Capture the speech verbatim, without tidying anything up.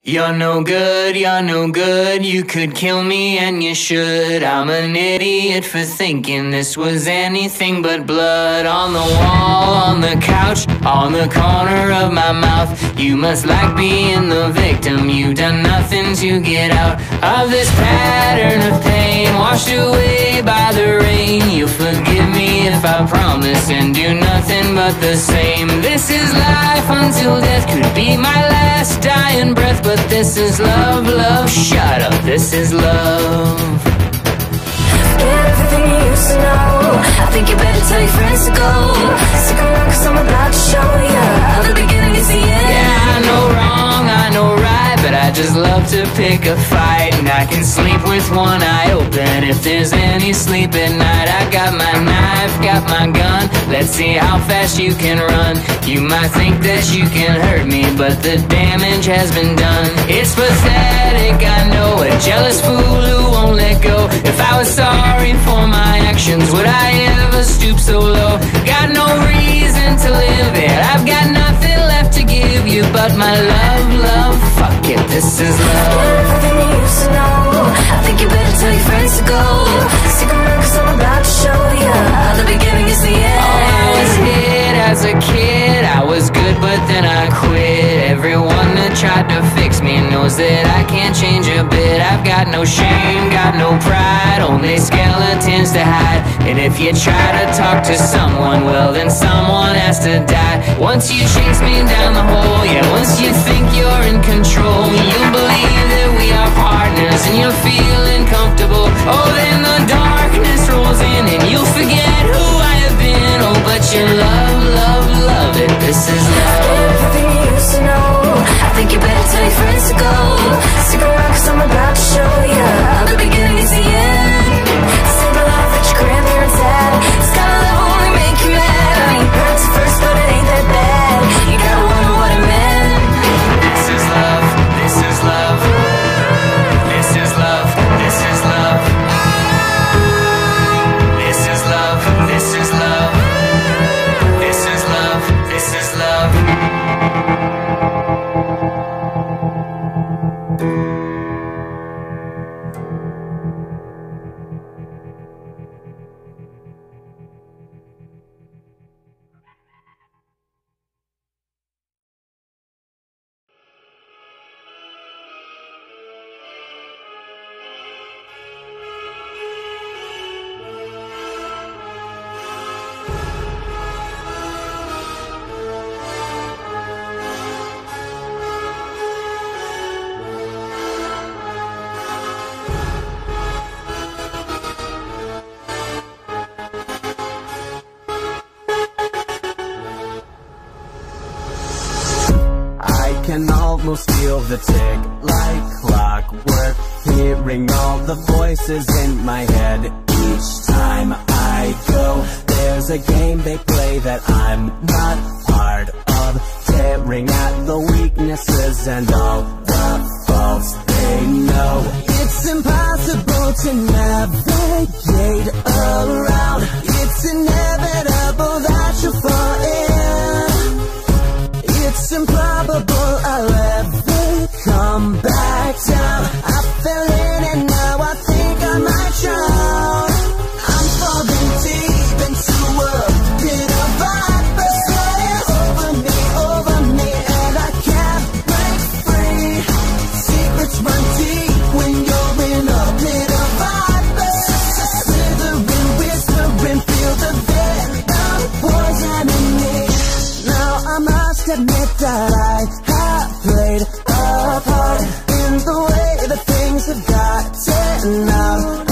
You're no good, you're no good, you could kill me and you should. I'm an idiot for thinking this was anything but blood. On the wall, on the couch, on the corner of my mouth. You must like being the victim, you've done nothing to get out of this pattern of pain, washed away by the rain. You'll forgive me if I promise and do nothing but the same. This is life until death, could be my last dying breath. But this is love, love, shut up, this is love. Forget everything you used to know, I think you better tell your friends to go. Stick around cause I'm about to show ya how the beginning is the end. Yeah, I know wrong, I know right, but I just love to pick a fight. And I can sleep with one eye open if there's any sleep at night. I got my knife, got my gun, let's see how fast you can run. You might think that you can hurt me, but the damage has been done. It's pathetic, I know, a jealous fool who won't let go. If I was sorry for my actions, would I ever stoop so low? Got no reason to live it, I've got nothing left to give you but my love, love, fuck it, this is love. Forget everything you used to know, I think you better tell your friends to go. Stick around cause I'm about to show ya how the beginning is the end. Oh, I was hit as a kid, I was good but then I quit. Everyone that tried to fix me knows that I can't change a bit. I've got no shame, got no pride, only skeletons to hide. And if you try to talk to someone, well then someone has to die. Once you chase me down the hole, yeah, once you think you're in control, you believe that we are partners and you're feeling comfortable. Oh, then the darkness rolls in and you'll forget who I have been. Oh, but you love, love, love it, this is love. Forget everything you used to know, I think you better tell your friends to go. Stick around cause I'm about to show ya how the beginning is the end. Simple love that your grandparents had, this kind of love will only make you mad. I mean, it hurts at first but it ain't that bad, you gotta wonder what it meant. This is love, this is love, this is love, this is love, this is love, this is love, this is love, this is love. Can almost feel the tick like clockwork, hearing all the voices in my head. Each time I go, there's a game they play that I'm not part of, tearing at the weaknesses and all the faults they know. It's impossible to navigate around, it's inevitable that you'll fall in. It's improbable I'll ever come back down. I fell in and now I think I might drown. I'm falling deep into a pit of vipers, sweating over me, over me, and I can't break free. Secrets run deep when you're in a pit of vipers. Slithering, whispering, feel the venom poisoning me. Now I must admit that I have played a part in the way that things have gotten out.